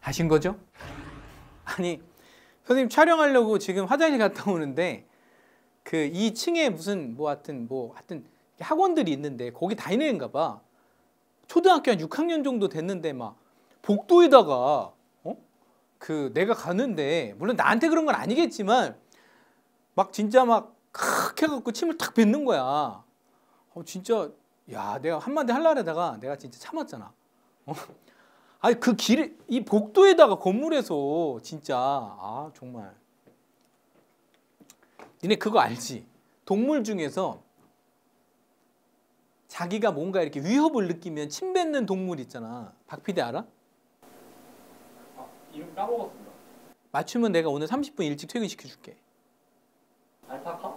하신 거죠? 아니 선생님 촬영하려고 지금 화장실 갔다 오는데 그 2층에 무슨 하여튼 학원들이 있는데 거기 다니는가 봐. 초등학교 한 6학년 정도 됐는데 막 복도에다가 그 내가 가는데 물론 나한테 그런 건 아니겠지만 막 진짜 막 칵 해갖고 침을 탁 뱉는 거야. 진짜 야 내가 한마디 하려다가 내가 진짜 참았잖아. 아니 그 길에 이 복도에다가 건물에서 진짜 정말 니네 그거 알지? 동물 중에서 자기가 뭔가 이렇게 위협을 느끼면 침 뱉는 동물 있잖아. 박 PD 알아? 이름 까먹었습니다. 맞추면 내가 오늘 30분 일찍 퇴근시켜줄게. 알파카?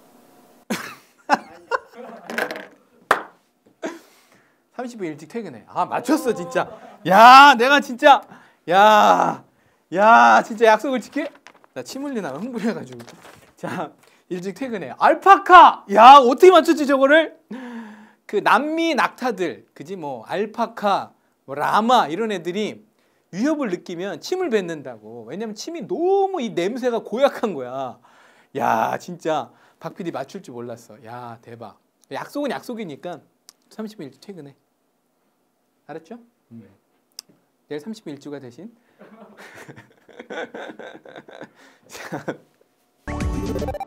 30분 일찍 퇴근해. 맞췄어 진짜. 야 내가 진짜 야 진짜 약속을 지켜? 나 침 흘리나 흥분해가지고. 자 일찍 퇴근해. 알파카. 야 어떻게 맞췄지 저거를? 그 남미 낙타들 그지 뭐 알파카 뭐 라마 이런 애들이 위협을 느끼면 침을 뱉는다고. 왜냐면 침이 너무 이 냄새가 고약한 거야. 야 진짜 박 PD 맞출 줄 몰랐어. 야 대박. 약속은 약속이니까 30분 일찍 퇴근해. 알았죠? 내일 30분 일주가 대신. 자.